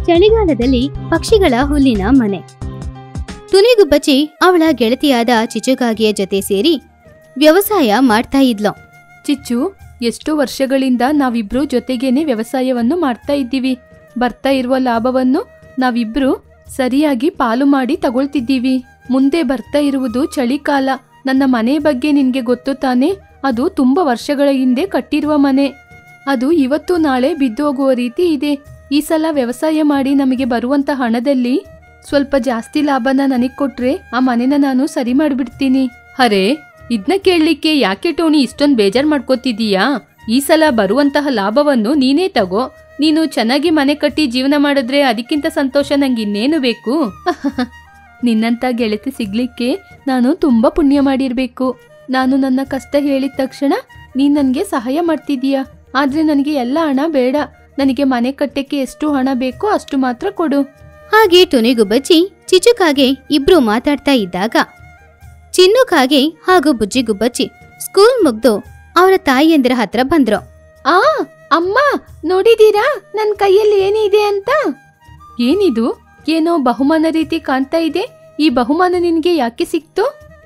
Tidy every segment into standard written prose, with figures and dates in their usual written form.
ಚಳಿಗಾಲದಲ್ಲಿ ಪಕ್ಷಿಗಳ ಹುಲ್ಲಿನ ಮನೆ. ತುನಿಗುಬ್ಬಚ್ಚಿ ಅವಳ ಗೆಳತಿಯಾದ ಚಿಚುಕಾಗಿಯ ಜೊತೆ ಸೇರಿ ವ್ಯವಸಾಯ ಮಾಡ್ತಾ ಇದ್ಲು. ಚಿಚ್ಚು, ಎಷ್ಟೋ ವರ್ಷಗಳಿಂದ ನಾವಿಬ್ರು ಜೊತೆಗೇನೆ ವ್ಯವಸಾಯವನ್ನು ಮಾಡ್ತಾ ಇದ್ದೀವಿ. ಬರ್ತಾ ಇರುವ ಲಾಭವನ್ನು ನಾವಿಬ್ರು ಸರಿಯಾಗಿ ಪಾಲು ಮಾಡಿ ತಗೊಳ್ತಿದ್ದೀವಿ. ಮುಂದೆ ಬರ್ತಾ ಇರುವುದು ಚಳಿಕಾಲ. ನನ್ನ ಮನೆ ಬಗ್ಗೆ ನಿನ್ಗೆ ಗೊತ್ತು ತಾನೆ? ಅದು ತುಂಬಾ ವರ್ಷಗಳ ಹಿಂದೆ ಕಟ್ಟಿರುವ ಮನೆ. ಅದು ಇವತ್ತು ನಾಳೆ ಬಿದ್ದೋಗುವ ರೀತಿ ಇದೆ. ಈ ಸಲ ವ್ಯವಸಾಯ ಮಾಡಿ ನಮಗೆ ಬರುವಂತ ಹಣದಲ್ಲಿ ಸ್ವಲ್ಪ ಜಾಸ್ತಿ ಲಾಭನ ನನಗ್ ಕೊಟ್ರೆ ಆ ಮನೆನ ನಾನು ಸರಿ ಮಾಡ್ಬಿಡ್ತೀನಿ. ಅರೆ, ಇದನ್ನ ಕೇಳಲಿಕ್ಕೆ ಯಾಕೆ ಟೋನಿ ಇಷ್ಟೊಂದು ಬೇಜಾರ್ ಮಾಡ್ಕೋತಿದೀಯಾ? ಈ ಸಲ ಬರುವಂತಹ ಲಾಭವನ್ನು ನೀನೇ ತಗೋ. ನೀನು ಚೆನ್ನಾಗಿ ಮನೆ ಕಟ್ಟಿ ಜೀವನ ಮಾಡಿದ್ರೆ ಅದಕ್ಕಿಂತ ಸಂತೋಷ ನಂಗೆ ಇನ್ನೇನು ಬೇಕು? ನಿನ್ನಂತ ಗೆಳತಿ ಸಿಗ್ಲಿಕ್ಕೆ ನಾನು ತುಂಬಾ ಪುಣ್ಯ ಮಾಡಿರ್ಬೇಕು. ನಾನು ನನ್ನ ಕಷ್ಟ ಹೇಳಿದ ತಕ್ಷಣ ನೀನ್ ನನ್ಗೆ ಸಹಾಯ ಮಾಡ್ತಿದೀಯ. ಆದ್ರೆ ನನಗೆ ಎಲ್ಲ ಹಣ ಬೇಡ. ನನಗೆ ಮನೆ ಕಟ್ಟಕ್ಕೆ ಎಷ್ಟು ಹಣ ಬೇಕೋ ಅಷ್ಟು ಮಾತ್ರ ಕೊಡು. ಹಾಗೆ ತುನಿಗುಬ್ಬಚ್ಚಿ ಚಿಚುಕಾಗೆ ಇಬ್ರು ಮಾತಾಡ್ತಾ ಇದ್ದಾಗ ಚಿನ್ನುಕಾಗೆ ಹಾಗೂ ಬುಜ್ಜಿಗುಬ್ಬಚ್ಚಿ ಸ್ಕೂಲ್ ಮುಗ್ದು ಅವರ ತಾಯಿಯಂದಿರ ಹತ್ರ ಬಂದ್ರು. ಅಮ್ಮ, ನೋಡಿದೀರಾ ನನ್ ಕೈಯಲ್ಲಿ ಏನಿದೆ ಅಂತ? ಏನಿದು? ಏನೋ ಬಹುಮಾನ ರೀತಿ ಕಾಣ್ತಾ ಇದೆ. ಈ ಬಹುಮಾನ ನಿನ್ಗೆ ಯಾಕೆ ಸಿಕ್ತು?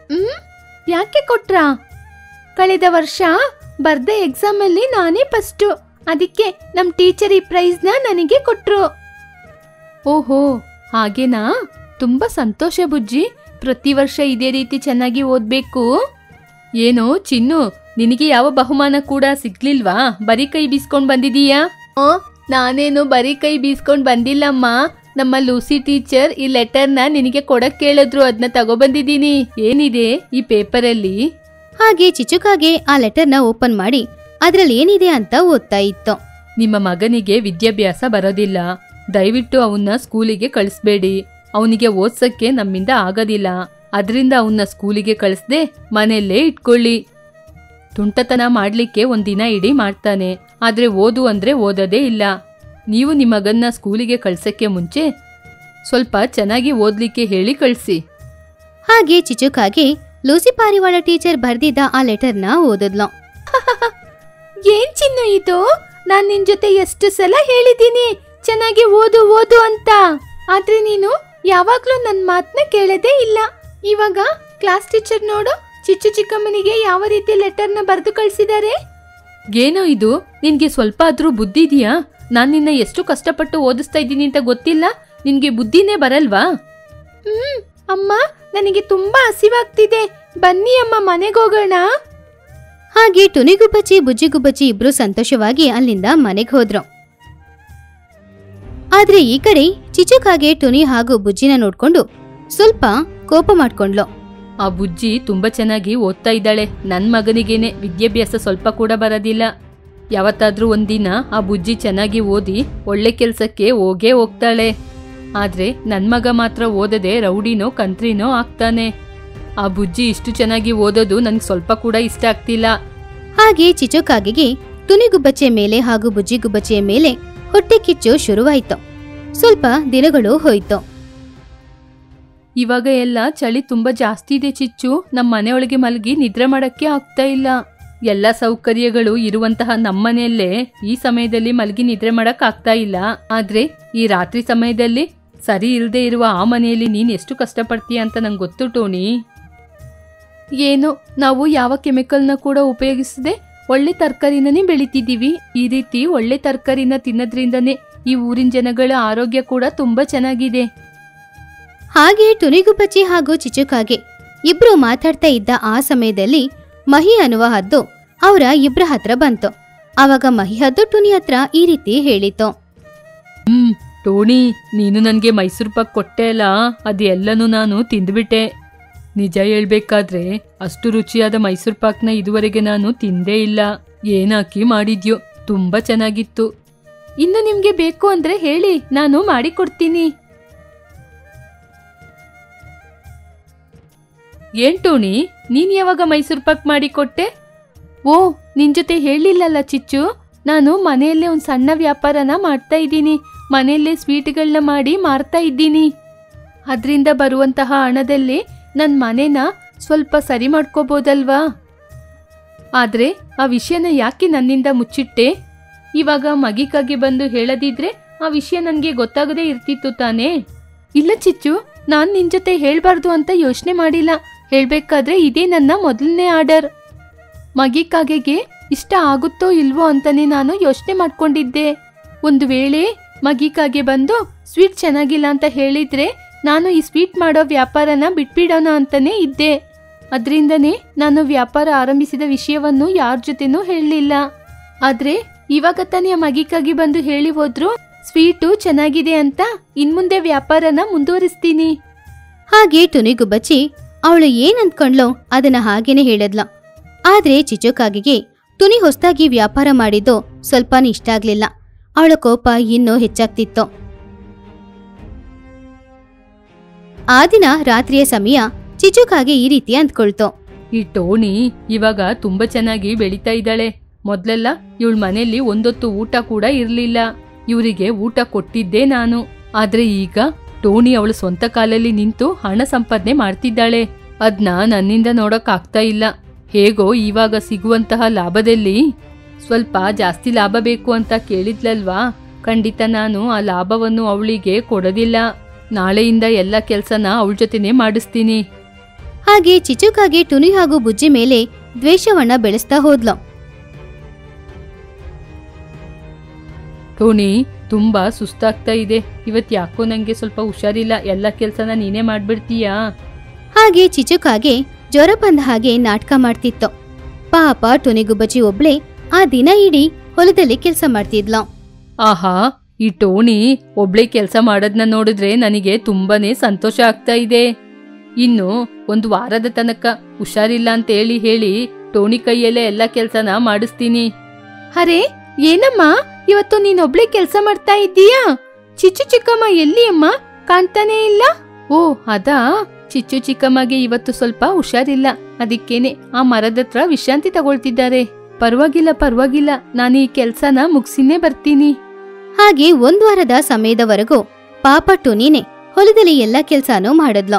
ಯಾಕೆ ಕೊಟ್ರಾ? ಕಳೆದ ವರ್ಷ ಬರ್ದ ಎಕ್ಸಾಮ್ ಅಲ್ಲಿ ನಾನೇ ಫಸ್ಟ್. ಅದಕ್ಕೆ ನಮ್ ಟೀಚರ್ ಈ ಪ್ರೈಸ್ ನ ನನಗೆ ಕೊಟ್ರು. ಓಹೋ, ಹಾಗೇನಾ? ತುಂಬಾ ಸಂತೋಷ ಬುಜ್ಜಿ. ಪ್ರತಿ ವರ್ಷ ಇದೇ ರೀತಿ ಚೆನ್ನಾಗಿ ಓದ್ಬೇಕು. ಏನೋ ಚಿನ್ನು, ನಿನಗೆ ಯಾವ ಬಹುಮಾನ ಕೂಡ ಸಿಗ್ಲಿಲ್ವಾ? ಬರೀ ಕೈ ಬೀಸ್ಕೊಂಡ್ ಬಂದಿದೀಯಾ? ನಾನೇನು ಬರೀ ಕೈ ಬೀಸ್ಕೊಂಡ್ ಬಂದಿಲ್ಲಮ್ಮ. ನಮ್ಮ ಲೂಸಿ ಟೀಚರ್ ಈ ಲೆಟರ್ನ ನಿನಗೆ ಕೊಡಕ್ ಕೇಳಿದ್ರು, ಅದನ್ನ ತಗೊಬಂದಿದ್ದೀನಿ. ಏನಿದೆ ಈ ಪೇಪರಲ್ಲಿ? ಹಾಗೆ ಚಿಚುಕಾಗೆ ಆ ಲೆಟರ್ನ ಓಪನ್ ಮಾಡಿ ಅದ್ರಲ್ಲಿ ಏನಿದೆ ಅಂತ ಓದ್ತಾ ಇತ್ತು. ನಿಮ್ಮ ಮಗನಿಗೆ ವಿದ್ಯಾಭ್ಯಾಸ ಬರೋದಿಲ್ಲ. ದಯವಿಟ್ಟು ಅವನ್ನ ಸ್ಕೂಲಿಗೆ ಕಳಿಸ್ಬೇಡಿ. ಅವನಿಗೆ ಓದ್ಸಕ್ಕೆ ನಮ್ಮಿಂದ ಆಗೋದಿಲ್ಲ. ಅದರಿಂದ ಅವನ್ನ ಸ್ಕೂಲಿಗೆ ಕಳಿಸ್ದೆ ಮನೆಯಲ್ಲೇ ಇಟ್ಕೊಳ್ಳಿ. ತುಂಟತನ ಮಾಡ್ಲಿಕ್ಕೆ ಒಂದಿನ ಇಡೀ ಮಾಡ್ತಾನೆ, ಆದ್ರೆ ಓದು ಅಂದ್ರೆ ಓದೋದೇ ಇಲ್ಲ. ನೀವು ನಿಮ್ಮ ಮಗನ್ನ ಸ್ಕೂಲಿಗೆ ಕಳ್ಸಕ್ಕೆ ಮುಂಚೆ ಸ್ವಲ್ಪ ಚೆನ್ನಾಗಿ ಓದ್ಲಿಕ್ಕೆ ಹೇಳಿ ಕಳಿಸಿ. ಹಾಗೆ ಚಿಚುಕಾಗೆ ಲೂಸಿ ಪಾರಿವಾಳ ಟೀಚರ್ ಬರ್ದಿದ್ದ ಆ ಲೆಟರ್ನ ಓದಿದ್ಲು. ಏನ್ ಚಿನ್ನು ಇದು? ನಾನ್ ನಿನ್ ಜೊತೆ ಎಷ್ಟು ಸಲ ಹೇಳಿದ್ದೀನಿ ಚೆನ್ನಾಗಿ ಓದು ಓದು ಅಂತ. ಆದ್ರೆ ನೀನು ಯಾವಾಗ್ಲೂ ನನ್ ಮಾತನ್ನ ಕೇಳದೇ ಇಲ್ಲ. ಇವಾಗ ಕ್ಲಾಸ್ ಟೀಚರ್ ನೋಡು, ಚಿಚ್ಚು ಚಿಕ್ಕಮ್ಮನಿಗೆ ಯಾವ ರೀತಿ ಲೆಟರ್ನ ಬರೆದು ಕಳ್ಸಿದ್ದಾರೆ. ಏನೋ ಇದು? ನಿನ್ಗೆ ಸ್ವಲ್ಪ ಆದ್ರೂ ಬುದ್ಧಿ ಇದೆಯಾ? ನಾನ್ ನಿನ್ನ ಎಷ್ಟು ಕಷ್ಟಪಟ್ಟು ಓದಿಸ್ತಾ ಇದ್ದೀನಿ ಅಂತ ಗೊತ್ತಿಲ್ಲ? ನಿನ್ಗೆ ಬುದ್ಧಿನೇ ಬರಲ್ವಾ? ಅಮ್ಮ, ನನಗೆ ತುಂಬಾ ಹಸಿವಾಗ್ತಿದೆ. ಬನ್ನಿ ಅಮ್ಮ, ಮನೆಗೋಗೋಣ. ಹಾಗೆ ತುನಿಗುಬ್ಬಚ್ಚಿ ಬುಜ್ಜಿಗುಬ್ಬಚ್ಚಿ ಇಬ್ರು ಸಂತೋಷವಾಗಿ ಅಲ್ಲಿಂದ ಮನೆಗೆ ಹೋದ್ರು. ಆದ್ರೆ ಈ ಕಡೆ ಚಿಚುಕಾಗೆ ಟುನಿ ಹಾಗೂ ಬುಜ್ಜಿನ ನೋಡ್ಕೊಂಡು ಸ್ವಲ್ಪ ಕೋಪ ಮಾಡ್ಕೊಂಡ್ಲು. ಆ ಬುಜ್ಜಿ ತುಂಬಾ ಚೆನ್ನಾಗಿ ಓದ್ತಾ ಇದ್ದಾಳೆ. ನನ್ ಮಗನಿಗೇನೆ ವಿದ್ಯಾಭ್ಯಾಸ ಸ್ವಲ್ಪ ಕೂಡ ಬರೋದಿಲ್ಲ. ಯಾವತ್ತಾದ್ರೂ ಒಂದಿನ ಆ ಬುಜ್ಜಿ ಚೆನ್ನಾಗಿ ಓದಿ ಒಳ್ಳೆ ಕೆಲ್ಸಕ್ಕೆ ಹೋಗೇ ಹೋಗ್ತಾಳೆ. ಆದ್ರೆ ನನ್ ಮಗ ಮಾತ್ರ ಓದದೆ ರೌಡಿನೋ ಕಂತ್ರಿನೋ ಆಗ್ತಾನೆ. ಆ ಬುಜ್ಜಿ ಇಷ್ಟು ಚೆನ್ನಾಗಿ ಓದೋದು ನನ್ಗೆ ಸ್ವಲ್ಪ ಕೂಡ ಇಷ್ಟ ಆಗ್ತಿಲ್ಲ. ಹಾಗೆ ಚಿಚುಕಾಗೆಗೆ ತುನಿಗುಬ್ಬಚ್ಚೆ ಮೇಲೆ ಹಾಗೂ ಬುಜ್ಜಿಗುಬ್ಬಚ್ಚೆಯ ಮೇಲೆ ಹೊಟ್ಟೆ ಕಿಚ್ಚು ಶುರುವಾಯ್ತು. ಸ್ವಲ್ಪ ದಿನಗಳು ಹೋಯ್ತು. ಇವಾಗ ಎಲ್ಲ ಚಳಿ ತುಂಬಾ ಜಾಸ್ತಿ ಇದೆ ಚಿಚ್ಚು. ನಮ್ಮ ಮನೆಯೊಳಗೆ ಮಲಗಿ ನಿದ್ರೆ ಮಾಡಕ್ಕೆ ಆಗ್ತಾ ಇಲ್ಲ. ಎಲ್ಲ ಸೌಕರ್ಯಗಳು ಇರುವಂತಹ ನಮ್ಮನೆಯಲ್ಲೇ ಈ ಸಮಯದಲ್ಲಿ ಮಲಗಿ ನಿದ್ರೆ ಮಾಡಕ್ ಆಗ್ತಾ ಇಲ್ಲ. ಆದ್ರೆ ಈ ರಾತ್ರಿ ಸಮಯದಲ್ಲಿ ಸರಿ ಇಲ್ಲದೆ ಇರುವ ಆ ಮನೆಯಲ್ಲಿ ನೀನ್ ಎಷ್ಟು ಕಷ್ಟಪಡ್ತೀಯ ಅಂತ ನಂಗೆ ಗೊತ್ತು ಟೋನಿ. ಏನು, ನಾವು ಯಾವ ಕೆಮಿಕಲ್ನ ಕೂಡ ಉಪಯೋಗಿಸದೆ ಒಳ್ಳೆ ತರಕಾರಿನೇ ಬೆಳಿತಿದ್ದೀವಿ. ಈ ರೀತಿ ಒಳ್ಳೆ ತರಕಾರಿನ ತಿನ್ನೋದ್ರಿಂದನೇ ಈ ಊರಿನ ಜನಗಳ ಆರೋಗ್ಯ ಕೂಡ ತುಂಬಾ ಚೆನ್ನಾಗಿದೆ. ಹಾಗೆ ತುನಿಗುಬ್ಬಚ್ಚಿ ಹಾಗೂ ಚಿಚುಕಾಗೆ ಇಬ್ರು ಮಾತಾಡ್ತಾ ಇದ್ದ ಆ ಸಮಯದಲ್ಲಿ ಮಹಿ ಅನ್ನುವ ಹದ್ದು ಅವರ ಇಬ್ರ ಹತ್ರ ಬಂತು. ಆವಾಗ ಮಹಿ ಹದ್ದು ಟುನಿ ಹತ್ರ ಈ ರೀತಿ ಹೇಳಿತು. ಟೋನಿ, ನೀನು ನನ್ಗೆ ಮೈಸೂರು ಪಾಕ್ ಕೊಟ್ಟೆ ಅಲ್ಲ, ಅದೆಲ್ಲನೂ ನಾನು ತಿಂದ್ಬಿಟ್ಟೆ. ನಿಜ ಹೇಳ್ಬೇಕಾದ್ರೆ ಅಷ್ಟು ರುಚಿಯಾದ ಮೈಸೂರು ಪಾಕ್ನ ಇದುವರೆಗೆ ನಾನು ತಿಂದೇ ಇಲ್ಲ. ಏನಾಕಿ ಮಾಡಿದ್ಯೋ, ತುಂಬಾ ಚೆನ್ನಾಗಿತ್ತು. ಇನ್ನು ನಿಮ್ಗೆ ಬೇಕು ಅಂದ್ರೆ ಹೇಳಿ, ನಾನು ಮಾಡಿಕೊಡ್ತೀನಿ. ಏನ್ ಟೋನಿ, ನೀನ್ ಯಾವಾಗ ಮೈಸೂರು ಪಾಕ್ ಮಾಡಿಕೊಟ್ಟೆ? ಓ, ನಿನ್ ಜೊತೆ ಹೇಳಿಲ್ಲಲ್ಲ ಚಿಚ್ಚು. ನಾನು ಮನೆಯಲ್ಲೇ ಒಂದು ಸಣ್ಣ ವ್ಯಾಪಾರನ ಮಾಡ್ತಾ ಇದ್ದೀನಿ. ಮನೆಯಲ್ಲೇ ಸ್ವೀಟ್ಗಳನ್ನ ಮಾಡಿ ಮಾರ್ತಾ ಇದ್ದೀನಿ. ಅದರಿಂದ ಬರುವಂತಹ ಹಣದಲ್ಲಿ ನನ್ನ ಮನೆನ ಸ್ವಲ್ಪ ಸರಿ ಮಾಡ್ಕೋಬೋದಲ್ವಾ? ಆದ್ರೆ ಆ ವಿಷಯನ ಯಾಕೆ ನನ್ನಿಂದ ಮುಚ್ಚಿಟ್ಟೆ? ಇವಾಗ ಮಗಿಕಾಗೆ ಬಂದು ಹೇಳದಿದ್ರೆ ಆ ವಿಷಯ ನನಗೆ ಗೊತ್ತಾಗದೇ ಇರ್ತಿತ್ತು ತಾನೇ. ಇಲ್ಲ ಚಿಚ್ಚು, ನಾನು ನಿನ್ ಜೊತೆ ಹೇಳ್ಬಾರ್ದು ಅಂತ ಯೋಚನೆ ಮಾಡಿಲ್ಲ. ಹೇಳ್ಬೇಕಾದ್ರೆ ಇದೇ ನನ್ನ ಮೊದಲನೇ ಆರ್ಡರ್. ಮಗಿಕಾಗೆಗೆ ಇಷ್ಟ ಆಗುತ್ತೋ ಇಲ್ವೋ ಅಂತಾನೆ ನಾನು ಯೋಚನೆ ಮಾಡ್ಕೊಂಡಿದ್ದೆ. ಒಂದು ವೇಳೆ ಮಗಿಕಾಗೆ ಬಂದು ಸ್ವೀಟ್ ಚೆನ್ನಾಗಿಲ್ಲ ಅಂತ ಹೇಳಿದ್ರೆ ನಾನು ಈ ಸ್ವೀಟ್ ಮಾಡೋ ವ್ಯಾಪಾರನ ಬಿಟ್ಬಿಡೋಣ ಅಂತಾನೆ ಇದ್ದೆ. ಅದರಿಂದನೇ ನಾನು ವ್ಯಾಪಾರ ಆರಂಭಿಸಿದ ವಿಷಯವನ್ನು ಯಾರ ಜೊತೆನೂ ಹೇಳಲಿಲ್ಲ. ಆದ್ರೆ ಇವಾಗ ತಾನೇ ಮಗಿಕಾಗಿ ಬಂದು ಹೇಳಿ ಹೋದ್ರು ಸ್ವೀಟು ಚೆನ್ನಾಗಿದೆ ಅಂತ. ಇನ್ಮುಂದೆ ವ್ಯಾಪಾರನ ಮುಂದುವರಿಸ್ತೀನಿ. ಹಾಗೆ ಟುನಿಗುಬ್ಬಚ್ಚಿ ಅವಳು ಏನ್ ಅಂದ್ಕೊಂಡ್ಲೋ ಅದನ್ನ ಹಾಗೇನೆ ಹೇಳಿದ್ಲ. ಆದ್ರೆ ಚಿಚುಕಾಗಿಗೆ ಟುನಿ ಹೊಸದಾಗಿ ವ್ಯಾಪಾರ ಮಾಡಿದ್ದು ಸ್ವಲ್ಪನೂ ಇಷ್ಟ ಆಗ್ಲಿಲ್ಲ. ಅವಳ ಕೋಪ ಇನ್ನೂ ಹೆಚ್ಚಾಗ್ತಿತ್ತು. ಆ ದಿನ ರಾತ್ರಿಯ ಸಮಯ ಚಿಚುಕಾಗೆ ಈ ರೀತಿ ಅಂದ್ಕೊಳ್ತು. ಈ ಟೋನಿ ಇವಾಗ ತುಂಬಾ ಚೆನ್ನಾಗಿ ಬೆಳೀತಾ ಇದ್ದಾಳೆ. ಮೊದ್ಲೆಲ್ಲ ಇವಳ ಮನೆಯಲ್ಲಿ ಒಂದೊತ್ತು ಊಟ ಕೂಡ ಇರ್ಲಿಲ್ಲ. ಇವರಿಗೆ ಊಟ ಕೊಟ್ಟಿದ್ದೆ ನಾನು. ಆದ್ರೆ ಈಗ ಟೋನಿ ಅವಳು ಸ್ವಂತ ಕಾಲಲ್ಲಿ ನಿಂತು ಹಣ ಸಂಪಾದನೆ ಮಾಡ್ತಿದ್ದಾಳೆ. ಅದ್ನ ನನ್ನಿಂದ ನೋಡಕ್ ಆಗ್ತಾ ಇಲ್ಲ. ಹೇಗೋ ಇವಾಗ ಸಿಗುವಂತಹ ಲಾಭದಲ್ಲಿ ಸ್ವಲ್ಪ ಜಾಸ್ತಿ ಲಾಭ ಬೇಕು ಅಂತ ಕೇಳಿದ್ಲಲ್ವಾ, ಖಂಡಿತ ನಾನು ಆ ಲಾಭವನ್ನು ಅವಳಿಗೆ ಕೊಡೋದಿಲ್ಲ. ನಾಳೆಯಿಂದ ಎಲ್ಲ ಕೆಲ್ಸನ ಅವಳ ಜೊತೆನೆ ಮಾಡಿಸ್ತೀನಿ. ಹಾಗೆ ಚಿಚುಕಾಗೆ ಟುನಿ ಹಾಗೂ ಬುಜ್ಜಿ ಮೇಲೆ ದ್ವೇಷವನ್ನ ಬೆಳೆಸ್ತಾ ಹೋದ್ಲು. ಟೋನಿ ತುಂಬಾ ಸುಸ್ತಾಗ್ತಾ ಇದೆ. ಇವತ್ ಯಾಕೋ ನಂಗೆ ಸ್ವಲ್ಪ ಹುಷಾರಿಲ್ಲ. ಎಲ್ಲ ಕೆಲ್ಸನ ನೀನೇ ಮಾಡ್ಬಿಡ್ತೀಯಾ? ಹಾಗೆ ಚಿಚುಕಾಗೆ ಜ್ವರ ಬಂದ ಹಾಗೆ ನಾಟಕ ಮಾಡ್ತಿತ್ತು. ಪಾಪ ಟುನಿಗುಬ್ಬಚ್ಚಿ ಒಬ್ಳೆ ಆ ದಿನ ಇಡೀ ಹೊಲದಲ್ಲಿ ಕೆಲಸ ಮಾಡ್ತಿದ್ಲು. ಆಹಾ, ಈ ಟೋನಿ ಒಬ್ಳೆ ಕೆಲಸ ಮಾಡೋದನ್ನ ನೋಡಿದ್ರೆ ನನಗೆ ತುಂಬಾನೇ ಸಂತೋಷ ಆಗ್ತಾ ಇದೆ. ಇನ್ನು ಒಂದು ವಾರದ ತನಕ ಹುಷಾರಿಲ್ಲ ಅಂತ ಹೇಳಿ ಟೋನಿ ಕೈಯಲ್ಲೇ ಎಲ್ಲ ಕೆಲ್ಸನ ಮಾಡಿಸ್ತೀನಿ. ಅರೆ ಏನಮ್ಮ, ಇವತ್ತು ನೀನೊಬ್ಳೆ ಕೆಲಸ ಮಾಡ್ತಾ ಇದ್ದೀಯಾ? ಚಿಚ್ಚು ಚಿಕ್ಕಮ್ಮ ಎಲ್ಲಿ ಅಮ್ಮ? ಕಾಣ್ತಾನೇ ಇಲ್ಲ. ಓ ಅದಾ, ಚಿಚ್ಚು ಚಿಕ್ಕಮ್ಮಗೆ ಇವತ್ತು ಸ್ವಲ್ಪ ಹುಷಾರಿಲ್ಲ. ಅದಕ್ಕೇನೆ ಆ ಮರದತ್ರ ವಿಶ್ರಾಂತಿ ತಗೊಳ್ತಿದ್ದಾರೆ. ಪರವಾಗಿಲ್ಲ, ನಾನು ಈ ಕೆಲ್ಸನ ಮುಗಿಸಿನೇ ಬರ್ತೀನಿ. ಹಾಗೆ ಒಂದು ವಾರದ ಸಮಯದವರೆಗೂ ಪಾಪ ಟುನಿನೇ ಹೊಲದಲ್ಲಿ ಎಲ್ಲ ಕೆಲ್ಸಾನೂ ಮಾಡಿದ್ಲು.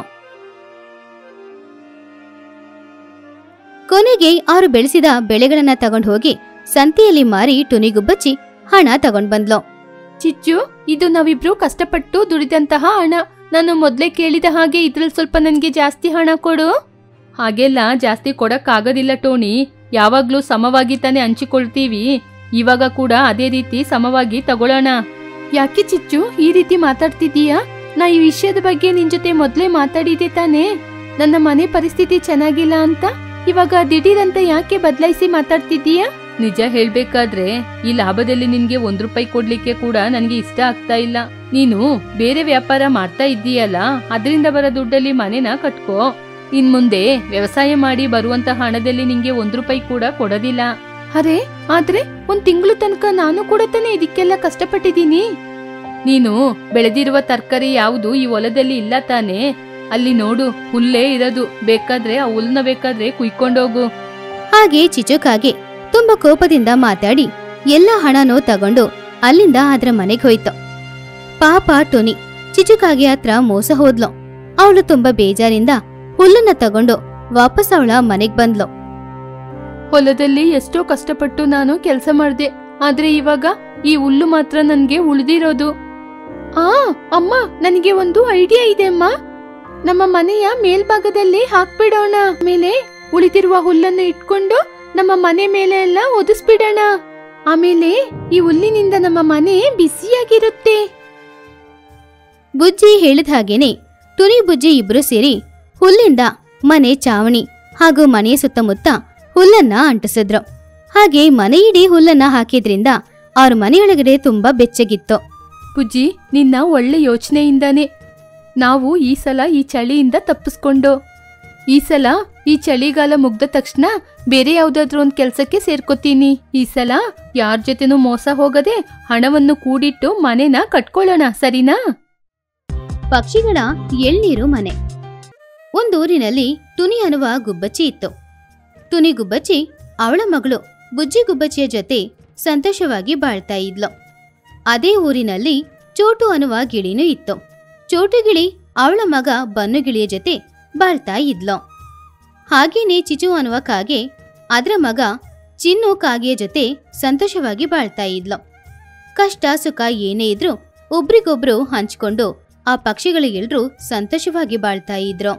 ಕೊನೆಗೆ ಅವರು ಬೆಳೆಸಿದ ಬೆಳೆಗಳನ್ನ ತಗೊಂಡು ಹೋಗಿ ಸಂತೆಯಲ್ಲಿ ಮಾರಿ ಟುನಿಗುಬ್ಬಚ್ಚಿ ಹಣ ತಗೊಂಡ್ ಬಂದ್ಲು. ಚಿಚ್ಚು, ಇದು ನಾವಿಬ್ರು ಕಷ್ಟಪಟ್ಟು ದುಡಿದಂತಹ ಹಣ. ನಾನು ಮೊದ್ಲೇ ಕೇಳಿದ ಹಾಗೆ ಇದ್ರಲ್ಲಿ ಸ್ವಲ್ಪ ನನ್ಗೆ ಜಾಸ್ತಿ ಹಣ ಕೊಡು. ಹಾಗೆಲ್ಲ ಜಾಸ್ತಿ ಕೊಡಕ್ಕಾಗೋದಿಲ್ಲ ಟೋನಿ. ಯಾವಾಗ್ಲೂ ಸಮವಾಗಿ ತಾನೇ ಹಂಚಿಕೊಳ್ತೀವಿ. ಇವಾಗ ಕೂಡ ಅದೇ ರೀತಿ ಸಮವಾಗಿ ತಗೊಳ್ಳೋಣ. ಯಾಕೆ ಚಿಚ್ಚು ಈ ರೀತಿ ಮಾತಾಡ್ತಿದ್ದೀಯಾ? ನಾ ಈ ವಿಷಯದ ಬಗ್ಗೆ ನಿನ್ ಜೊತೆ ಮೊದ್ಲೇ ಮಾತಾಡಿದೆ ತಾನೇ. ನನ್ನ ಮನೆ ಪರಿಸ್ಥಿತಿ ಚೆನ್ನಾಗಿಲ್ಲ ಅಂತ ಇವಾಗ ದಿಢೀರಂತ ಯಾಕೆ ಬದಲಾಯಿಸಿ ಮಾತಾಡ್ತಿದ್ದೀಯಾ? ನಿಜ ಹೇಳ್ಬೇಕಾದ್ರೆ ಈ ಲಾಭದಲ್ಲಿ ನಿನ್ಗೆ ₹1 ಕೊಡ್ಲಿಕ್ಕೆ ಕೂಡ ನನ್ಗೆ ಇಷ್ಟ ಆಗ್ತಾ ಇಲ್ಲ. ನೀನು ಬೇರೆ ವ್ಯಾಪಾರ ಮಾಡ್ತಾ ಇದ್ದೀಯಲ್ಲ, ಅದರಿಂದ ಬರೋ ದುಡ್ಡಲ್ಲಿ ಮನೆನ ಕಟ್ಕೋ. ಇನ್ ಮುಂದೆ ವ್ಯವಸಾಯ ಮಾಡಿ ಬರುವಂತ ಹಣದಲ್ಲಿ ನಿಂಗೆ ₹1 ಕೂಡ ಕೊಡೋದಿಲ್ಲ. ಅರೆ ಆದ್ರೆ 1 ತಿಂಗಳು ತನಕ ನಾನು ಕೂಡ ತಾನೇ ಇದಕ್ಕೆಲ್ಲ ಕಷ್ಟಪಟ್ಟಿದ್ದೀನಿ. ನೀನು ಬೆಳೆದಿರುವ ತರಕಾರಿ ಯಾವುದು ಈ ಹೊಲದಲ್ಲಿ ಇಲ್ಲ ತಾನೇ? ಅಲ್ಲಿ ನೋಡು, ಹುಲ್ಲೇ ಇರೋದು. ಬೇಕಾದ್ರೆ ಆ ಹುಲ್ನ ಬೇಕಾದ್ರೆ ಕುಯ್ಕೊಂಡೋಗು. ಹಾಗೆ ಚಿಚುಕಾಗೆ ತುಂಬಾ ಕೋಪದಿಂದ ಮಾತಾಡಿ ಎಲ್ಲ ಹಣನೂ ತಗೊಂಡು ಅಲ್ಲಿಂದ ಅದರ ಮನೆಗೆ ಹೋಯ್ತು. ಪಾಪ ಟುನಿ ಚಿಚುಕಾಗೆ ಹತ್ರ ಮೋಸ ಹೋದ್ಲು. ಅವಳು ತುಂಬಾ ಬೇಜಾರಿಂದ ಹುಲ್ಲನ್ನ ತಗೊಂಡು ವಾಪಸ್ ಅವಳ ಮನೆಗ್ ಬಂದ್ಲು. ಹೊಲದಲ್ಲಿ ಎಷ್ಟೋ ಕಷ್ಟಪಟ್ಟು ನಾನು ಕೆಲಸ ಮಾಡ್ದೆ. ಆದ್ರೆ ಇವಾಗ ಈ ಹುಲ್ಲು ಮಾತ್ರ ನನ್ಗೆ ಉಳಿದಿರೋದು. ಅಮ್ಮ, ನನಗೆ ಒಂದು ಐಡಿಯಾ ಇದೆ ಅಮ್ಮ. ನಮ್ಮ ಮನೆಯ ಮೇಲ್ಭಾಗದಲ್ಲಿ ಹಾಕ್ಬಿಡೋಣ. ಮೇಲೆ ಉಳಿದಿರುವ ಹುಲ್ಲನ್ನು ಇಟ್ಕೊಂಡು ನಮ್ಮ ಮನೆ ಮೇಲೆ ಎಲ್ಲ ಒದಿಸ್ಬಿಡೋಣ. ಆಮೇಲೆ ಈ ಹುಲ್ಲಿನಿಂದ ನಮ್ಮ ಮನೆ ಬಿಸಿಯಾಗಿರುತ್ತೆ. ಬುಜ್ಜಿ ಹೇಳಿದ ಹಾಗೇನೆ ಟುನಿ ಬುಜ್ಜಿ ಇಬ್ರು ಸೇರಿ ಹುಲ್ಲಿಂದ ಮನೆ ಚಾವಣಿ ಹಾಗೂ ಮನೆಯ ಸುತ್ತಮುತ್ತ ಹುಲ್ಲನ್ನ ಅಂಟಿಸಿದ್ರು. ಹಾಗೆ ಮನೆ ಇಡೀ ಹುಲ್ಲನ್ನ ಹಾಕಿದ್ರಿಂದ ಅವ್ರ ಮನೆಯೊಳಗಡೆ ತುಂಬಾ ಬೆಚ್ಚಗಿತ್ತು. ಬುಜ್ಜಿ, ನಿನ್ನ ಒಳ್ಳೆ ಯೋಚನೆಯಿಂದಾನೆ ನಾವು ಈ ಸಲ ಈ ಚಳಿಯಿಂದ ತಪ್ಪಿಸ್ಕೊಂಡು, ಈ ಸಲ ಈ ಚಳಿಗಾಲ ಮುಗ್ದ ತಕ್ಷಣ ಬೇರೆ ಯಾವ್ದಾದ್ರು ಒಂದ್ ಕೆಲ್ಸಕ್ಕೆ ಸೇರ್ಕೋತೀನಿ. ಈ ಸಲ ಯಾರ ಜೊತೆನೂ ಮೋಸ ಹೋಗದೆ ಹಣವನ್ನು ಕೂಡಿಟ್ಟು ಮನೆನ ಕಟ್ಕೊಳ್ಳೋಣ, ಸರಿನಾ? ಪಕ್ಷಿಗಳ ಎಳ್ನೀರು ಮನೆ. ಒಂದೂರಿನಲ್ಲಿ ಟುನಿ ಅನ್ನುವ ಗುಬ್ಬಚ್ಚಿ ಇತ್ತು. ಟುನಿ ಗುಬ್ಬಚ್ಚಿ ಅವಳ ಮಗಳು ಬುಜ್ಜಿ ಗುಬ್ಬಚ್ಚಿಯ ಜೊತೆ ಸಂತೋಷವಾಗಿ ಬಾಳ್ತಾ ಇದ್ಲು. ಅದೇ ಊರಿನಲ್ಲಿ ಚೋಟು ಅನ್ನುವ ಗಿಳಿನೂ ಇತ್ತು. ಚೋಟು ಗಿಳಿ ಅವಳ ಮಗ ಬನ್ನು ಗಿಳಿಯ ಜೊತೆ ಬಾಳ್ತಾ ಇದ್ಲು. ಹಾಗೇನೆ ಚಿಚು ಅನ್ನುವ ಕಾಗೆ ಅದರ ಮಗ ಚಿನ್ನು ಕಾಗೆಯ ಜೊತೆ ಸಂತೋಷವಾಗಿ ಬಾಳ್ತಾ ಇದ್ಲು. ಕಷ್ಟ ಸುಖ ಏನೇ ಇದ್ರೂ ಒಬ್ರಿಗೊಬ್ರು ಹಂಚ್ಕೊಂಡು ಆ ಪಕ್ಷಿಗಳಿಗೆಲ್ರೂ ಸಂತೋಷವಾಗಿ ಬಾಳ್ತಾ ಇದ್ರು.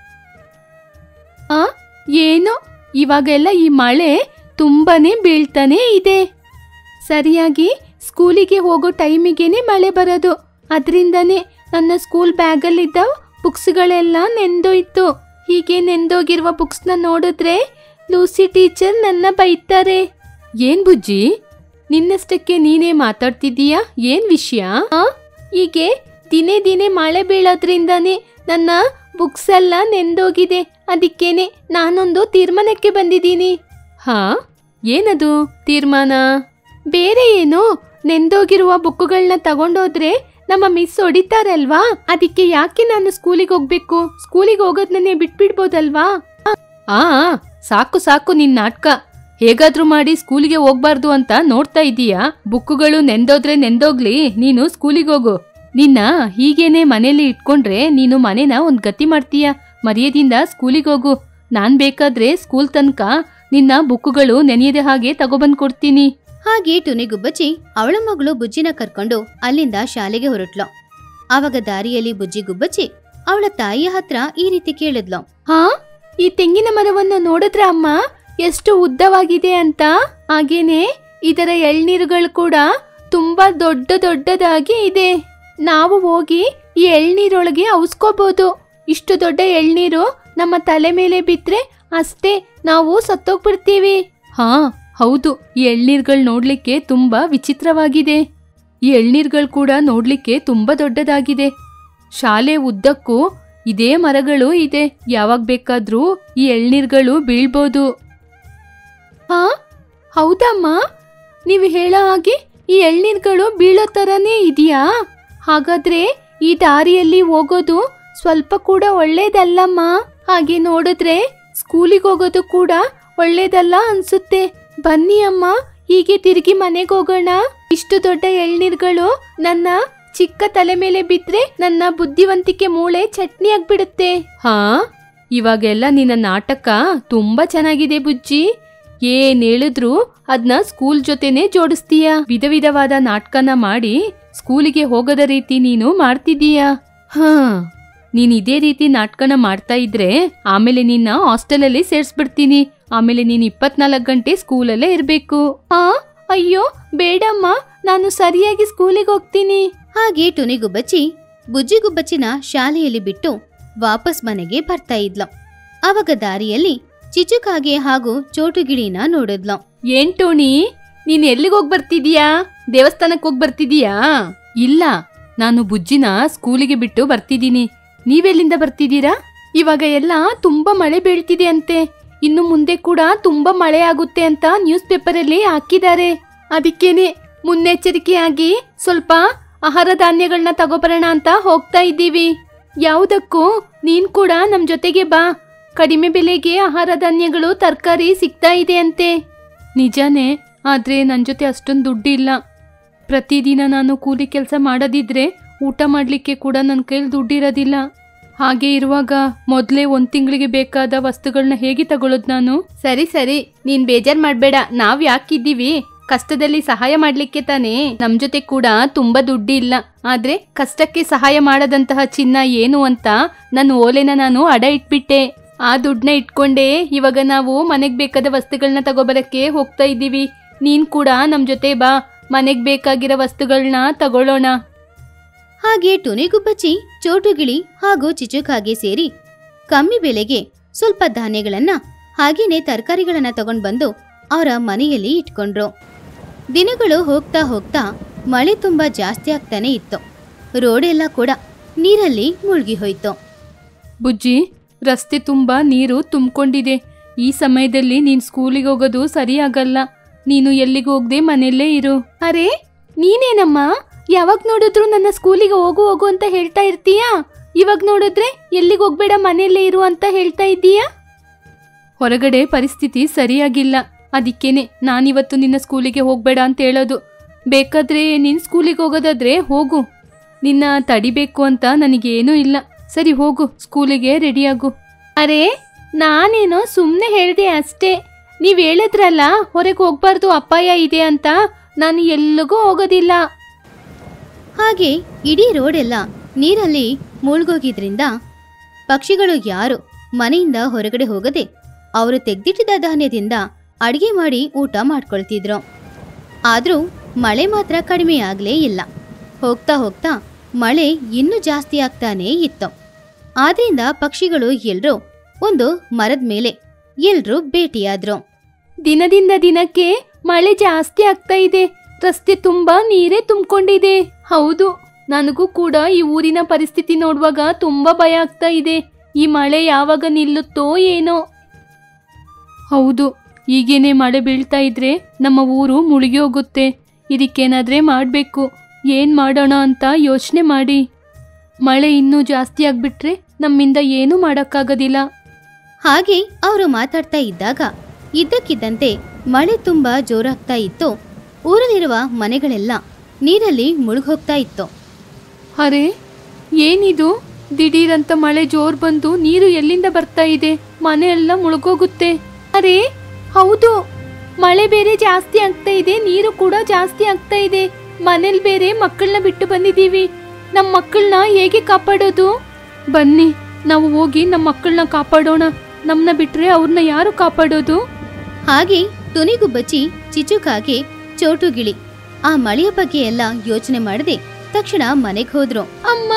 ಏನೋ ಇವಾಗೆಲ್ಲ ಈ ಮಳೆ ತುಂಬಾನೇ ಬೀಳ್ತಾನೇ ಇದೆ. ಸರಿಯಾಗಿ ಸ್ಕೂಲಿಗೆ ಹೋಗೋ ಟೈಮಿಗೇನೆ ಮಳೆ ಬರೋದು. ಅದರಿಂದನೇ ನನ್ನ ಸ್ಕೂಲ್ ಬ್ಯಾಗಲ್ಲಿದ್ದ ಬುಕ್ಸ್ಗಳೆಲ್ಲ ನೆಂದೋಯ್ತು. ಹೀಗೆ ನೆಂದೋಗಿರುವ ಬುಕ್ಸ್ನ ನೋಡಿದ್ರೆ ಲೂಸಿ ಟೀಚರ್ ನನ್ನ ಬೈತಾರೆ. ಏನ್ ಬುಜ್ಜಿ, ನಿನ್ನಷ್ಟಕ್ಕೆ ನೀನೇ ಮಾತಾಡ್ತಿದ್ದೀಯಾ? ಏನ್ ವಿಷಯ? ಹೀಗೆ ದಿನೇ ದಿನೇ ಮಳೆ ಬೀಳೋದ್ರಿಂದಾನೇ ನನ್ನ ಬುಕ್ಸ್ ಎಲ್ಲ ನೆಂದೋಗಿದೆ. ಅದಕ್ಕೇನೆ ನಾನೊಂದು ತೀರ್ಮಾನಕ್ಕೆ ಬಂದಿದ್ದೀನಿ. ಏನದು ತೀರ್ಮಾನ? ಬೇರೆ ಏನು, ನೆಂದೋಗಿರುವ ಬುಕ್ಕುಗಳನ್ನ ತಗೊಂಡೋದ್ರೆ ನಮ್ಮ ಮಿಸ್ ಹೊಡಿತಾರಲ್ವಾ, ಅದಕ್ಕೆ ಯಾಕೆ ನಾನು ಸ್ಕೂಲಿಗೆ ಹೋಗ್ಬೇಕು? ಸ್ಕೂಲಿಗೆ ಹೋಗೋದನ್ನೇ ಬಿಟ್ಬಿಡ್ಬೋದಲ್ವಾ? ಸಾಕು ಸಾಕು ನಿನ್ ನಾಟಕ. ಹೇಗಾದ್ರೂ ಮಾಡಿ ಸ್ಕೂಲಿಗೆ ಹೋಗ್ಬಾರ್ದು ಅಂತ ನೋಡ್ತಾ ಇದೀಯಾ? ಬುಕ್ಕುಗಳು ನೆಂದೋದ್ರೆ ನೆಂದೋಗ್ಲಿ, ನೀನು ಸ್ಕೂಲಿಗೆ ಹೋಗು. ನಿನ್ನ ಹೀಗೇನೆ ಮನೇಲಿ ಇಟ್ಕೊಂಡ್ರೆ ನೀನು ಮನೇನ ಒಂದ್ ಗತಿ ಮಾಡ್ತೀಯ. ಮರ್ಯಾದಿಂದ ಸ್ಕೂಲಿಗೆ ಹೋಗು. ನಾನ್ ಬೇಕಾದ್ರೆ ಸ್ಕೂಲ್ ತನಕ ನಿನ್ನ ಬುಕ್ಕುಗಳು ನೆನೆಯದ ಹಾಗೆ ತಗೊಬಂದ್ ಕೊಡ್ತೀನಿ. ಹಾಗೆ ಟುನಿಗುಬ್ಬಚ್ಚಿ ಅವಳ ಮಗಳು ಬುಜ್ಜಿನ ಕರ್ಕೊಂಡು ಅಲ್ಲಿಂದ ಶಾಲೆಗೆ ಹೊರಟ್ಲು. ಆವಾಗ ದಾರಿಯಲ್ಲಿ ಬುಜ್ಜಿಗುಬ್ಬಚ್ಚಿ ಅವಳ ತಾಯಿಯ ಹತ್ರ ಈ ರೀತಿ ಕೇಳಿದ್ಲು. ಈ ತೆಂಗಿನ ಮರವನ್ನು ನೋಡಿದ್ರ ಅಮ್ಮ, ಎಷ್ಟು ಉದ್ದವಾಗಿದೆ ಅಂತ. ಹಾಗೇನೆ ಇದರ ಎಳ್ನೀರುಗಳು ಕೂಡ ತುಂಬಾ ದೊಡ್ಡ ದೊಡ್ಡದಾಗಿ ಇದೆ. ನಾವು ಹೋಗಿ ಈ ಎಳ್ನೀರೊಳಗೆ ಅವಸ್ಕೋಬಹುದು. ಇಷ್ಟು ದೊಡ್ಡ ಎಳ್ನೀರು ನಮ್ಮ ತಲೆ ಮೇಲೆ ಬಿದ್ರೆ ಅಷ್ಟೇ, ನಾವು ಸತ್ತೋಗ್ಬಿಡ್ತೀವಿ. ಹೌದು, ಈ ಎಳ್ನೀರ್ಗಳು ನೋಡ್ಲಿಕ್ಕೆ ತುಂಬಾ ವಿಚಿತ್ರವಾಗಿದೆ. ಈ ಎಳ್ನೀರ್ಗಳು ಕೂಡ ನೋಡ್ಲಿಕ್ಕೆ ತುಂಬಾ ದೊಡ್ಡದಾಗಿದೆ. ಶಾಲೆ ಉದ್ದಕ್ಕೂ ಇದೇ ಮರಗಳು ಇದೆ. ಯಾವಾಗ ಬೇಕಾದ್ರೂ ಈ ಎಳ್ನೀರ್ಗಳು ಬೀಳ್ಬೋದು. ಹೌದಮ್ಮ, ನೀವು ಹೇಳೋ ಹಾಗೆ ಈ ಎಳ್ನೀರ್ಗಳು ಬೀಳೋ ತರನೇ ಇದೆಯಾ? ಹಾಗಾದ್ರೆ ಈ ದಾರಿಯಲ್ಲಿ ಹೋಗೋದು ಸ್ವಲ್ಪ ಕೂಡ ಒಳ್ಳೇದಲ್ಲಮ್ಮ. ಹಾಗೆ ನೋಡಿದ್ರೆ ಸ್ಕೂಲಿಗೆ ಹೋಗೋದು ಕೂಡ ಒಳ್ಳೇದಲ್ಲ ಅನ್ಸುತ್ತೆ. ಬನ್ನಿ ಅಮ್ಮ, ಹೀಗೆ ತಿರುಗಿ ಮನೆಗೆ ಹೋಗೋಣ. ಇಷ್ಟು ದೊಡ್ಡ ಎಳ್ನೀರ್ಗಳು ನನ್ನ ಚಿಕ್ಕ ತಲೆ ಮೇಲೆ ಬಿದ್ರೆ ನನ್ನ ಬುದ್ಧಿವಂತಿಕೆ ಮೂಳೆ ಚಟ್ನಿ ಆಗ್ಬಿಡುತ್ತೆ. ಇವಾಗೆಲ್ಲ ನಿನ್ನ ನಾಟಕ ತುಂಬಾ ಚೆನ್ನಾಗಿದೆ ಬುಜ್ಜಿ. ಏನ್ ಹೇಳಿದ್ರು ಅದ್ನ ಸ್ಕೂಲ್ ಜೊತೆನೆ ಜೋಡಿಸ್ತೀಯ. ವಿಧ ವಿಧವಾದ ನಾಟಕನ ಮಾಡಿ ಸ್ಕೂಲಿಗೆ ಹೋಗದ ರೀತಿ ನೀನು ಮಾಡ್ತಿದ್ದೀಯ. ನೀನ್ ಇದೇ ರೀತಿ ನಾಟಕನ ಮಾಡ್ತಾ ಇದ್ರೆ ಆಮೇಲೆ ನಿನ್ನ ಹಾಸ್ಟೆಲಲ್ಲಿ ಸೇರ್ಸ್ಬಿಡ್ತೀನಿ. ಆಮೇಲೆ ನೀನ್ 24 ಗಂಟೆ ಸ್ಕೂಲಲ್ಲೇ ಇರ್ಬೇಕು. ಅಯ್ಯೋ ಬೇಡಮ್ಮ, ನಾನು ಸರಿಯಾಗಿ ಸ್ಕೂಲಿಗೆ ಹೋಗ್ತೀನಿ. ಹಾಗೆ ಟುನಿಗುಬ್ಬಚ್ಚಿ ಬುಜ್ಜಿಗುಬ್ಬಚ್ಚಿನ ಶಾಲೆಯಲ್ಲಿ ಬಿಟ್ಟು ವಾಪಸ್ ಮನೆಗೆ ಬರ್ತಾ ಇದ್ಲು. ಅವಾಗ ದಾರಿಯಲ್ಲಿ ಚಿಚುಕಾಗೆ ಹಾಗೂ ಚೋಟುಗಿಳಿನ ನೋಡಿದ್ಲು. ಏನ್ ಟೋನಿ, ನೀನ್ ಎಲ್ಲಿಗೆ ಹೋಗ್ ಬರ್ತಿದೀಯಾ? ದೇವಸ್ಥಾನಕ್ಕೆ ಹೋಗ್ ಬರ್ತಿದೀಯಾ? ಇಲ್ಲ, ನಾನು ಬುಜ್ಜಿನ ಸ್ಕೂಲಿಗೆ ಬಿಟ್ಟು ಬರ್ತಿದ್ದೀನಿ. ನೀವೆಲ್ಲಿಂದ ಬರ್ತಿದ್ದೀರಾ? ಇವಾಗ ಎಲ್ಲ ತುಂಬಾ ಮಳೆ ಬೀಳ್ತಿದೆ ಅಂತೆ. ಇನ್ನು ಮುಂದೆ ಕೂಡ ತುಂಬಾ ಮಳೆ ಆಗುತ್ತೆ ಅಂತ ನ್ಯೂಸ್ ಪೇಪರಲ್ಲಿ ಹಾಕಿದ್ದಾರೆ. ಅದಕ್ಕೇನೆ ಮುನ್ನೆಚ್ಚರಿಕೆಯಾಗಿ ಸ್ವಲ್ಪ ಆಹಾರ ಧಾನ್ಯಗಳನ್ನ ತಗೋಬರೋಣ ಅಂತ ಹೋಗ್ತಾ ಇದ್ದೀವಿ. ಯಾವುದಕ್ಕೂ ನೀನ್ ಕೂಡ ನಮ್ ಜೊತೆಗೆ ಬಾ. ಕಡಿಮೆ ಬೆಲೆಗೆ ಆಹಾರ ಧಾನ್ಯಗಳು, ತರಕಾರಿ ಸಿಗ್ತಾ ಇದೆ ಅಂತೆ. ನಿಜಾನೇ, ಆದ್ರೆ ನನ್ ಜೊತೆ ಅಷ್ಟೊಂದು ದುಡ್ಡು ಇಲ್ಲ. ಪ್ರತಿದಿನ ನಾನು ಕೂಲಿ ಕೆಲಸ ಮಾಡೋದಿದ್ರೆ ಊಟ ಮಾಡ್ಲಿಕ್ಕೆ ಕೂಡ ನನ್ನ ಕೈಲಿ ದುಡ್ಡಿರೋದಿಲ್ಲ. ಹಾಗೆ ಇರುವಾಗ ಮೊದಲೇ 1 ತಿಂಗಳಿಗೆ ಬೇಕಾದ ವಸ್ತುಗಳನ್ನ ಹೇಗೆ ತಗೊಳ್ಳೋದು ನಾನು? ಸರಿ ಸರಿ, ನೀನ್ ಬೇಜಾರ್ ಮಾಡ್ಬೇಡ. ನಾವ್ ಯಾಕಿದ್ದೀವಿ? ಕಷ್ಟದಲ್ಲಿ ಸಹಾಯ ಮಾಡ್ಲಿಕ್ಕೆ ತಾನೇ. ನಮ್ ಜೊತೆ ಕೂಡ ತುಂಬಾ ದುಡ್ಡು ಇಲ್ಲ, ಆದ್ರೆ ಕಷ್ಟಕ್ಕೆ ಸಹಾಯ ಮಾಡದಂತಹ ಚಿನ್ನ ಏನು ಅಂತ ನನ್ನ ಓಲೆನ ನಾನು ಅಡ ಇಟ್ಬಿಟ್ಟೆ. ಆ ದುಡ್ಡನ್ನ ಇಟ್ಕೊಂಡೇ ಇವಾಗ ನಾವು ಮನೆಗ್ ಬೇಕಾದ ವಸ್ತುಗಳನ್ನ ತಗೋಬರಕ್ಕೆ ಹೋಗ್ತಾ ಇದ್ದೀವಿ. ನೀನ್ ಕೂಡ ನಮ್ ಜೊತೆ ಬಾ, ಮನೆಗ್ ಬೇಕಾಗಿರೋ ವಸ್ತುಗಳನ್ನ ತಗೊಳ್ಳೋಣ. ಹಾಗೆ ಟುನಿಗುಬ್ಬಚ್ಚಿ, ಚೋಟುಗಿಳಿ ಹಾಗೂ ಚಿಚುಕಾಗೆ ಸೇರಿ ಕಮ್ಮಿ ಬೆಲೆಗೆ ಸ್ವಲ್ಪ ಧಾನ್ಯಗಳನ್ನ ಹಾಗೇನೆ ತರಕಾರಿಗಳನ್ನ ತಗೊಂಡ್ ಬಂದು ಅವರ ಮನೆಯಲ್ಲಿ ಇಟ್ಕೊಂಡ್ರು. ದಿನಗಳು ಹೋಗ್ತಾ ಹೋಗ್ತಾ ಮಳೆ ತುಂಬಾ ಜಾಸ್ತಿ ಆಗ್ತಾನೆ ಇತ್ತು. ರೋಡೆಲ್ಲ ಕೂಡ ನೀರಲ್ಲಿ ಮುಳುಗಿ ಹೋಯ್ತು. ಬುಜ್ಜಿ, ರಸ್ತೆ ತುಂಬಾ ನೀರು ತುಂಬಿಕೊಂಡಿದೆ. ಈ ಸಮಯದಲ್ಲಿ ನೀನ್ ಸ್ಕೂಲಿಗೆ ಹೋಗೋದು ಸರಿ ಆಗಲ್ಲ. ನೀನು ಎಲ್ಲಿಗೆ ಹೋಗದೆ ಮನೆಯಲ್ಲೇ ಇರು. ಅರೆ, ನೀನೇನಮ್ಮ ಯಾವಾಗ ನೋಡಿದ್ರು ನನ್ನ ಸ್ಕೂಲಿಗೆ ಹೋಗು ಹೋಗು ಅಂತ ಹೇಳ್ತಾ ಇರ್ತೀಯಾ? ಇವಾಗ ನೋಡಿದ್ರೆ ಎಲ್ಲಿಗೆ ಹೋಗ್ಬೇಡ, ಮನೆಯಲ್ಲೇ ಇರು ಅಂತ ಹೇಳ್ತಾ ಇದ್ದೀಯಾ? ಹೊರಗಡೆ ಪರಿಸ್ಥಿತಿ ಸರಿಯಾಗಿಲ್ಲ, ಅದಕ್ಕೇನೆ ನಾನಿವತ್ತು ನಿನ್ನ ಸ್ಕೂಲಿಗೆ ಹೋಗ್ಬೇಡ ಅಂತ ಹೇಳೋದು. ಬೇಕಾದ್ರೆ ನಿನ್ ಸ್ಕೂಲಿಗೆ ಹೋಗೋದಾದ್ರೆ ಹೋಗು. ನಿನ್ನ ತಡಿಬೇಕು ಅಂತ ನನಗೇನೂ ಇಲ್ಲ. ಸರಿ ಹೋಗು, ಸ್ಕೂಲಿಗೆ ರೆಡಿಯಾಗು. ಅರೆ, ನಾನೇನೋ ಸುಮ್ಮನೆ ಹೇಳ್ದೆ ಅಷ್ಟೇ. ನೀವ್ ಹೇಳಿದ್ರಲ್ಲ ಹೊರಗೆ ಹೋಗ್ಬಾರ್ದು, ಅಪಾಯ ಇದೆ ಅಂತ. ನಾನು ಎಲ್ಲಿಗೂ ಹೋಗೋದಿಲ್ಲ. ಹಾಗೆ ಇಡೀ ರೋಡೆಲ್ಲ ನೀರಲ್ಲಿ ಮುಳುಗೋಗಿದ್ರಿಂದ ಪಕ್ಷಿಗಳು ಯಾರು ಮನೆಯಿಂದ ಹೊರಗಡೆ ಹೋಗದೆ ಅವರು ತೆಗ್ದಿಟ್ಟಿದ್ದ ಧಾನ್ಯದಿಂದ ಅಡಿಗೆ ಮಾಡಿ ಊಟ ಮಾಡ್ಕೊಳ್ತಿದ್ರು. ಆದ್ರೂ ಮಳೆ ಮಾತ್ರ ಕಡಿಮೆ ಆಗ್ಲೇ ಇಲ್ಲ. ಹೋಗ್ತಾ ಹೋಗ್ತಾ ಮಳೆ ಇನ್ನೂ ಜಾಸ್ತಿ ಆಗ್ತಾನೇ ಇತ್ತು. ಆದ್ರಿಂದ ಪಕ್ಷಿಗಳು ಎಲ್ರೂ ಒಂದು ಮರದ ಮೇಲೆ ಎಲ್ರೂ ಭೇಟಿಯಾದ್ರು. ದಿನದಿಂದ ದಿನಕ್ಕೆ ಮಳೆ ಜಾಸ್ತಿ ಆಗ್ತಾ ಇದೆ. ರಸ್ತೆ ತುಂಬಾ ನೀರೇ ತುಂಬಿಕೊಂಡಿದೆ. ಹೌದು, ನನಗೂ ಕೂಡ ಈ ಊರಿನ ಪರಿಸ್ಥಿತಿ ನೋಡುವಾಗ ತುಂಬಾ ಭಯ ಆಗ್ತಾ ಇದೆ. ಈ ಮಳೆ ಯಾವಾಗ ನಿಲ್ಲುತ್ತೋ ಏನೋ. ಹೌದು, ಈಗೇನೆ ಮಳೆ ಬೀಳ್ತಾ ಇದ್ರೆ ನಮ್ಮ ಊರು ಮುಳುಗಿ ಹೋಗುತ್ತೆ. ಇದಕ್ಕೇನಾದ್ರೆ ಮಾಡಬೇಕು. ಏನ್ ಮಾಡೋಣ ಅಂತ ಯೋಚನೆ ಮಾಡಿ. ಮಳೆ ಇನ್ನೂ ಜಾಸ್ತಿ ಆಗ್ಬಿಟ್ರೆ ನಮ್ಮಿಂದ ಏನೂ ಮಾಡೋಕ್ಕಾಗೋದಿಲ್ಲ. ಹಾಗೆ ಅವರು ಮಾತಾಡ್ತಾ ಇದ್ದಾಗ ಇದ್ದಕ್ಕಿದ್ದಂತೆ ಮಳೆ ತುಂಬಾ ಜೋರಾಗ್ತಾ ಇತ್ತು. ಊರಲ್ಲಿರುವ ಮನೆಗಳೆಲ್ಲ ನೀರಲ್ಲಿ ಮುಳುಗೋಗ್ತಾ ಇತ್ತು. ಅರೆ, ಏನಿದು? ದಿಢೀರಂತ ಮಳೆ ಜೋರ್ ಬಂದು ನೀರು ಎಲ್ಲಿಂದ ಬರ್ತಾ ಇದೆ? ಮನೆ ಎಲ್ಲ ಮುಳುಗೋಗುತ್ತೆ. ಅರೆ ಹೌದು, ಮಳೆ ಬೇರೆ ಜಾಸ್ತಿ ಆಗ್ತಾ ಇದೆ, ನೀರು ಕೂಡ ಜಾಸ್ತಿ ಆಗ್ತಾ ಇದೆ. ಮನೇಲಿ ಬೇರೆ ಮಕ್ಕಳನ್ನ ಬಿಟ್ಟು ಬಂದಿದ್ದೀವಿ. ನಮ್ಮ ಮಕ್ಕಳನ್ನ ಹೇಗೆ ಕಾಪಾಡೋದು? ಬನ್ನಿ, ನಾವು ಹೋಗಿ ನಮ್ಮ ಮಕ್ಕಳನ್ನ ಕಾಪಾಡೋಣ. ನಮ್ಮನ್ನ ಬಿಟ್ರೆ ಅವ್ರನ್ನ ಯಾರು ಕಾಪಾಡೋದು? ಹಾಗೆ ತುನಿಗುಬ್ಬಚ್ಚಿ, ಚಿಚುಕಾಗೆ, ಚೋಟುಗಿಳಿ ಆ ಮಳೆಯ ಬಗ್ಗೆ ಎಲ್ಲ ಯೋಚನೆ ಮಾಡದೆ ತಕ್ಷಣ ಮನೆಗೆ ಹೋದ್ರು. ಅಮ್ಮ,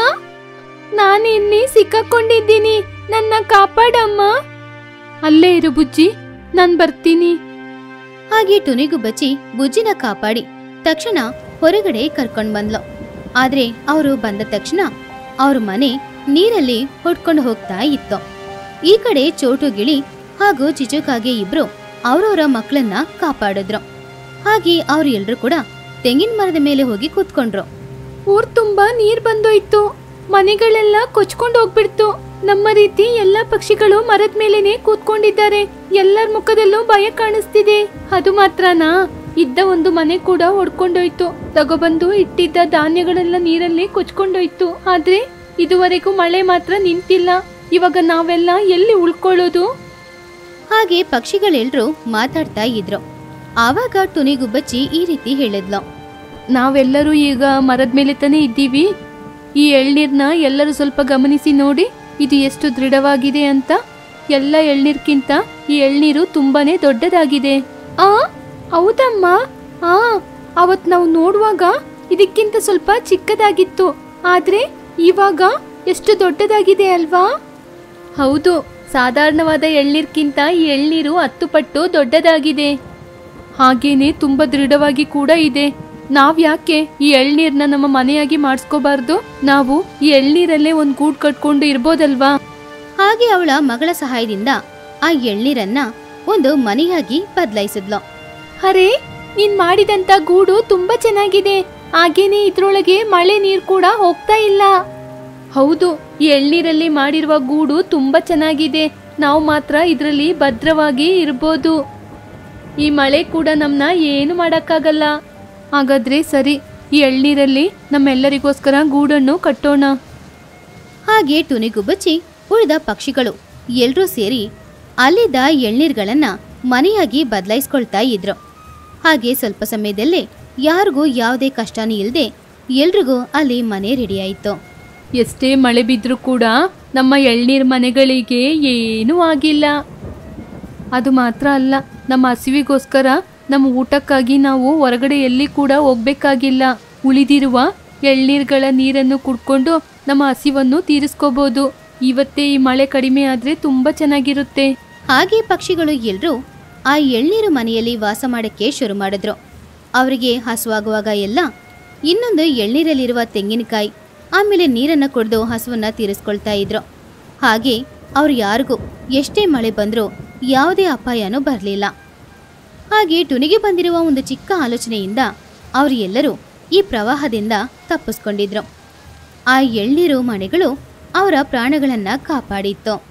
ನಾನಿಲ್ಲಿ ಸಿಕ್ಕಾಕೊಂಡಿದ್ದೀನಿ, ನನ್ನ ಕಾಪಾಡಮ್ಮ. ಅಲ್ಲೇ ಇರು ಬುಜ್ಜಿ, ನಾನ್ ಬರ್ತೀನಿ. ಹಾಗೆ ತುನಿಗುಬ್ಬಚ್ಚಿ ಬುಜ್ಜಿನ ಕಾಪಾಡಿ ತಕ್ಷಣ ಹೊರಗಡೆ ಕರ್ಕೊಂಡ್ ಬಂದ್ಲು. ಆದ್ರೆ ಅವರು ಬಂದ ತಕ್ಷಣ ಅವ್ರ ಮನೆ ನೀರಲ್ಲಿ ಹೊಡ್ಕೊಂಡು ಹೋಗ್ತಾ ಇತ್ತು. ಈ ಕಡೆ ಚೋಟುಗಿಳಿ ಹಾಗೂ ಚಿಚುಕಾಗೆ ಇಬ್ರು ಅವ್ರವ್ರ ಮಕ್ಕಳನ್ನ ಕಾಪಾಡಿದ್ರು. ಹಾಗೆ ಅವ್ರು ಎಲ್ರು ಕೂಡ ತೆಂಗಿನ ಮರದ ಮೇಲೆ ಹೋಗಿ ಕೂತ್ಕೊಂಡ್ರು. ಊರ್ ತುಂಬಾ ನೀರ್ ಬಂದೋಯ್ತು. ಮನೆಗಳೆಲ್ಲ ಕೊಚ್ಕೊಂಡು ಹೋಗ್ಬಿಡ್ತು. ನಮ್ಮ ರೀತಿ ಎಲ್ಲಾ ಪಕ್ಷಿಗಳು ಮರದ ಮೇಲೇನೆ ಕೂತ್ಕೊಂಡಿದ್ದಾರೆ. ಎಲ್ಲರ ಮುಖದಲ್ಲೂ ಭಯ ಕಾಣಿಸ್ತಿದೆ. ಅದು ಮಾತ್ರನಾ, ಇದ್ದ ಒಂದು ಮನೆ ಕೂಡ ಹೊಡ್ಕೊಂಡೋಯ್ತು. ತಗೊಬಂದು ಇಟ್ಟಿದ್ದ ಧಾನ್ಯಗಳೆಲ್ಲ ನೀರಲ್ಲಿ ಕೊಚ್ಕೊಂಡೋಯ್ತು. ಆದ್ರೆ ಇದುವರೆಗೂ ಮಳೆ ಮಾತ್ರ ನಿಂತಿಲ್ಲ. ಇವಾಗ ನಾವೆಲ್ಲ ಎಲ್ಲಿ ಉಳ್ಕೊಳ್ಳೋದು? ಹಾಗೆ ಪಕ್ಷಿಗಳೆಲ್ರೂ ಮಾತಾಡ್ತಾ ಇದ್ರು. ಆವಾಗ ತುನಿಗುಬ್ಬಚ್ಚಿ ಈ ರೀತಿ ಹೇಳಿದ್ಲು. ನಾವೆಲ್ಲರೂ ಈಗ ಮರದ ಮೇಲೆ ತಾನೇ ಇದ್ದೀವಿ. ಈ ಎಳ್ನೀರ್ನ ಎಲ್ಲರೂ ಸ್ವಲ್ಪ ಗಮನಿಸಿ ನೋಡಿ, ಇದು ಎಷ್ಟು ದೃಢವಾಗಿದೆ ಅಂತ. ಎಲ್ಲ ಎಳ್ನೀರ್ಕಿಂತ ಈ ಎಳ್ನೀರು ತುಂಬಾನೇ ದೊಡ್ಡದಾಗಿದೆ. ಹೌದಮ್ಮ. ಅವತ್ ನಾವು ನೋಡುವಾಗ ಇದಕ್ಕಿಂತ ಸ್ವಲ್ಪ ಚಿಕ್ಕದಾಗಿತ್ತು. ಆದ್ರೆ ಇವಾಗ ಎಷ್ಟು ದೊಡ್ಡದಾಗಿದೆ ಅಲ್ವಾ? ಹೌದು, ಸಾಧಾರಣವಾದ ಎಳ್ನೀರ್ಕಿಂತ ಈ ಎಳ್ನೀರು 10 ಪಟ್ಟು ದೊಡ್ಡದಾಗಿದೆ. ಹಾಗೇನೆ ತುಂಬಾ ದೃಢವಾಗಿ ಕೂಡ ಇದೆ. ನಾವ್ ಯಾಕೆ ಈ ಎಳ್ನೀರ್ನ ನಮ್ಮ ಮನೆಯಾಗಿ ಮಾಡಿಸ್ಕೋಬಾರ್ದು? ನಾವು ಈ ಎಳ್ನೀರಲ್ಲೇ ಒಂದ್ ಗೂಡು ಕಟ್ಕೊಂಡು ಇರ್ಬೋದಲ್ವಾ? ಹಾಗೆ ಅವಳ ಮಗಳ ಸಹಾಯದಿಂದ ಆ ಎಳ್ನೀರನ್ನ ಒಂದು ಮನೆಯಾಗಿ ಬದಲಾಯಿಸಿದ್ಲು. ಅರೆ, ನೀನ್ ಮಾಡಿದಂತ ಗೂಡು ತುಂಬಾ ಚೆನ್ನಾಗಿದೆ. ಹಾಗೇನೆ ಇದ್ರೊಳಗೆ ಮಳೆ ನೀರ್ ಕೂಡ ಹೋಗ್ತಾ ಇಲ್ಲ. ಹೌದು, ಈ ಎಳ್ನೀರಲ್ಲಿ ಮಾಡಿರುವ ಗೂಡು ತುಂಬಾ ಚೆನ್ನಾಗಿದೆ. ನಾವು ಮಾತ್ರ ಇದ್ರಲ್ಲಿ ಭದ್ರವಾಗಿ ಇರ್ಬೋದು. ಈ ಮಳೆ ಕೂಡ ನಮ್ನ ಏನು ಮಾಡಕ್ಕಾಗಲ್ಲ. ಹಾಗಾದ್ರೆ ಸರಿ, ಈ ಎಳ್ನೀರಲ್ಲಿ ನಮ್ಮೆಲ್ಲರಿಗೋಸ್ಕರ ಗೂಡನ್ನು ಕಟ್ಟೋಣ. ಹಾಗೆ ತುನಿಗುಬ್ಬಚ್ಚಿ ಉಳಿದ ಪಕ್ಷಿಗಳು ಎಲ್ರೂ ಸೇರಿ ಅಲ್ಲಿದ್ದ ಎಳ್ನೀರ್ಗಳನ್ನ ಮನೆಯಾಗಿ ಬದಲಾಯಿಸ್ಕೊಳ್ತಾ ಇದ್ರು. ಹಾಗೆ ಸ್ವಲ್ಪ ಸಮಯದಲ್ಲೇ ಯಾರಿಗೂ ಯಾವುದೇ ಕಷ್ಟನೂ ಇಲ್ಲದೆ ಎಲ್ರಿಗೂ ಅಲ್ಲಿ ಮನೆ ರೆಡಿ ಆಯಿತು. ಎಷ್ಟೇ ಮಳೆ ಬಿದ್ರೂ ಕೂಡ ನಮ್ಮ ಎಳ್ನೀರ್ ಮನೆಗಳಿಗೆ ಏನೂ ಆಗಿಲ್ಲ. ಅದು ಮಾತ್ರ ಅಲ್ಲ, ನಮ್ಮ ಹಸಿವಿಗೋಸ್ಕರ ನಮ್ಮ ಊಟಕ್ಕಾಗಿ ನಾವು ಹೊರಗಡೆ ಎಲ್ಲಿ ಕೂಡ ಹೋಗ್ಬೇಕಾಗಿಲ್ಲ. ಉಳಿದಿರುವ ಎಳ್ನೀರ್ಗಳ ನೀರನ್ನು ಕುಡ್ಕೊಂಡು ನಮ್ಮ ಹಸಿವನ್ನು ತೀರಿಸ್ಕೋಬಹುದು. ಇವತ್ತೇ ಈ ಮಳೆ ಕಡಿಮೆ ಆದ್ರೆ ತುಂಬಾ ಚೆನ್ನಾಗಿರುತ್ತೆ. ಹಾಗೆ ಪಕ್ಷಿಗಳು ಎಲ್ರೂ ಆ ಎಳ್ನೀರು ಮನೆಯಲ್ಲಿ ವಾಸ ಮಾಡಕ್ಕೆ ಶುರು ಮಾಡಿದ್ರು. ಅವರಿಗೆ ಹಸುವಾಗುವಾಗ ಎಲ್ಲ ಇನ್ನೊಂದು ಎಳ್ನೀರಲ್ಲಿರುವ ತೆಂಗಿನಕಾಯಿ ಆಮೇಲೆ ನೀರನ್ನು ಕುಡಿದು ಹಸುವನ್ನ ತೀರಿಸ್ಕೊಳ್ತಾ ಇದ್ರು. ಹಾಗೆ ಅವ್ರು ಯಾರಿಗೂ ಎಷ್ಟೇ ಮಳೆ ಬಂದರೂ ಯಾವುದೇ ಅಪಾಯನೂ ಬರಲಿಲ್ಲ. ಹಾಗೆ ಟುನಿಗೆ ಬಂದಿರುವ ಒಂದು ಚಿಕ್ಕ ಆಲೋಚನೆಯಿಂದ ಅವರು ಎಲ್ಲರೂ ಈ ಪ್ರವಾಹದಿಂದ ತಪ್ಪಿಸ್ಕೊಂಡಿದ್ರು. ಆ ಎಳ್ನೀರು ಮನೆಗಳು ಅವರ ಪ್ರಾಣಗಳನ್ನ ಕಾಪಾಡಿತ್ತು.